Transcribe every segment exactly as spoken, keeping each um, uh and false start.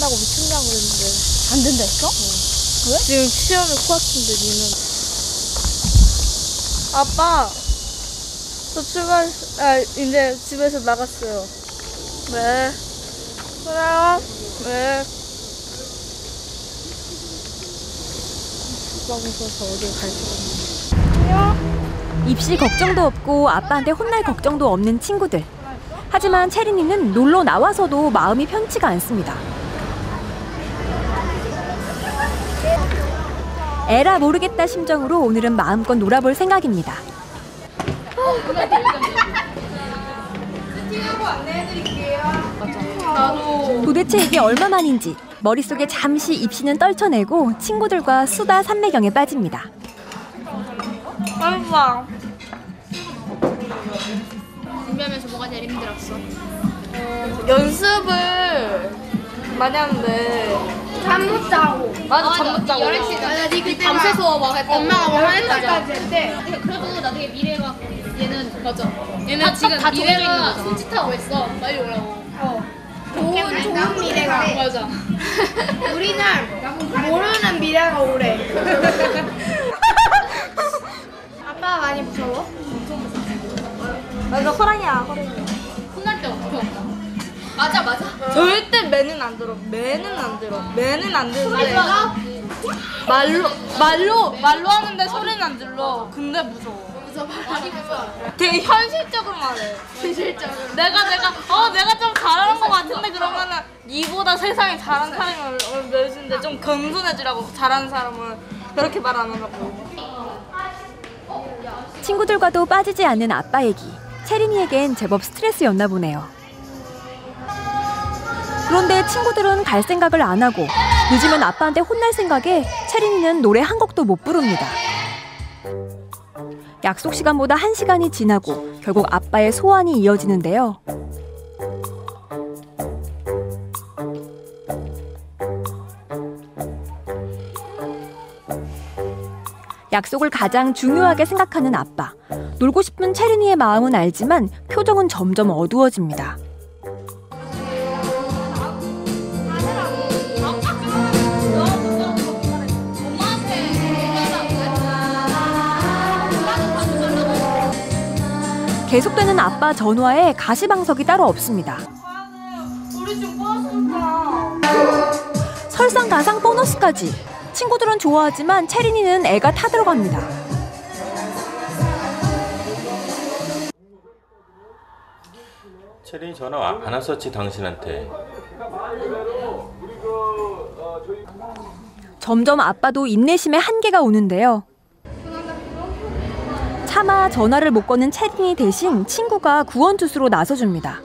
된다고 미친다고 그랬는데. 안 된다 했어? 어. 왜? 지금 시험이 코앞인데 니는. 아빠, 저 출발, 아 이제 집에서 나갔어요. 네. 그래요? 네. 아빠 무서워서 어디 갈 수가 없네. 안녕. 입시 걱정도 없고 아빠한테 혼날 걱정도 없는 친구들. 하지만 채린이는 놀러 나와서도 마음이 편치가 않습니다. 에라 모르겠다 심정으로 오늘은 마음껏 놀아볼 생각입니다. 도대체 이게 얼마만인지 머릿속에 잠시 입시는 떨쳐내고 친구들과 수다 삼매경에 빠집니다. 아빠. 준비하면서 뭐가 제일 힘들었어? 어, 연습을 많이 하는데 잠 못 자고. 맞아, 잠 못 자고. 열한 시간. 맞아, 니 그때 밤새서 막 했다고. 엄마가 뭐 화냈다잖아. 그래도 나중에 미래가 얘는 맞아. 얘는 다, 지금 다 미래가 손짓하고 있어. 빨리 오라고. 어. 좋은, 좋은 미래가. 맞아. 우리는 모르는 미래가 오래. 아빠 많이 무서워? 맞아, 호랑이야, 호랑이. 혼날 때 어떻게 혼나? 맞아, 맞아. 절대 매는 안 들어. 매는 안 들어. 매는 안 들는데 맞아. 말로 말로 말로 하는데 소리는 안 들려. 근데 무서워. 무서워. 많이 무서워. 되게 현실적으로 말해. 현실적으로. 내가 내가 어 내가 좀 잘하는 것 같은데 그러면은 니보다 세상에 잘하는 사람을 내주는데 좀 겸손해지라고. 잘하는 사람은 그렇게 말 안 하라고. 친구들과도 빠지지 않는 아빠 얘기. 채린이에겐 제법 스트레스였나 보네요. 그런데 친구들은 갈 생각을 안 하고 늦으면 아빠한테 혼날 생각에 채린이는 노래 한 곡도 못 부릅니다. 약속 시간보다 한 시간이 지나고 결국 아빠의 소환이 이어지는데요. 약속을 가장 중요하게 생각하는 아빠. 놀고 싶은 채린이의 마음은 알지만 표정은 점점 어두워집니다. 계속되는 아빠 전화에 가시방석이 따로 없습니다. 우리 집 보너스니까. 설상가상 보너스까지. 친구들은 좋아하지만 채린이는 애가 타들어갑니다. 채린이 전화 안 왔었지 당신한테. 점점 아빠도 인내심의 한계가 오는데요. 차마 전화를 못 거는 채린이 대신 친구가 구원투수로 나서줍니다.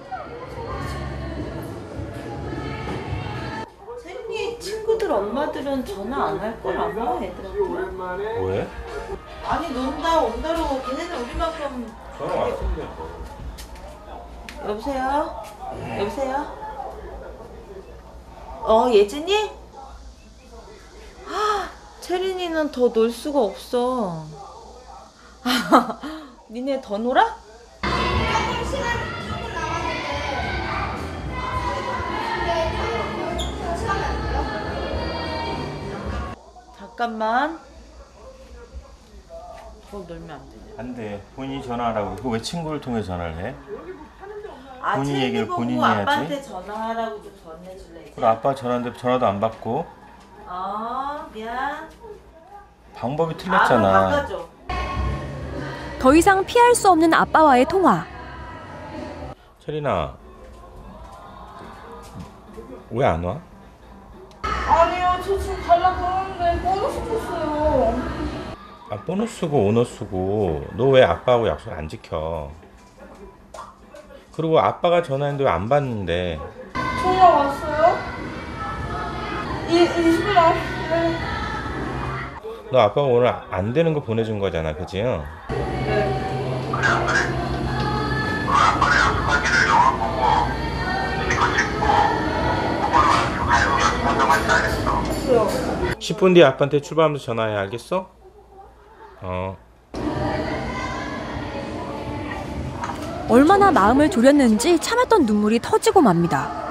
채린이 친구들 엄마들은 전화 안 할 걸 아마 애들한테. 왜? 아니 논다 온다로 걔네는 우리만큼. 전화 왔었는데. 여보세요? 여보세요? 어 예진이? 하, 채린이는 더 놀 수가 없어. 니네 더 놀아? 잠깐만. 더 놀면 안 되냐? 안 돼. 본인이 전화하라고. 그거 왜 친구를 통해 전화를 해? 아, 본인 얘기를 보고 본인이 아빠한테 해야지. 전화하라고 좀 전해줄래? 그래 아빠 전화인데 전화도 안 받고. 어 미안. 방법이 아, 틀렸잖아. 바꿔줘. 더 이상 피할 수 없는 아빠와의 통화. 채린아. 왜 안 와? 아니요, 저 지금 가려고 하는데 보너스 줬어요. 아 보너스고 오너스고 너 왜 아빠하고 약속 안 지켜? 그리고 아빠가 전화했는데 왜 안 받는데? 전화 왔어요? 이, 이십 분 왔어요. 너 아빠가 오늘 안 되는 거 보내준 거잖아, 그치? 응? 아빠랑 약속하기를 영화 보고 이거 찍고 오빠랑 가요 약속 한다고 하지 않았어. 십 분 뒤에 아빠한테 출발하면서 전화해, 알겠어? 어. 얼마나 마음을 졸였는지 참았던 눈물이 터지고 맙니다.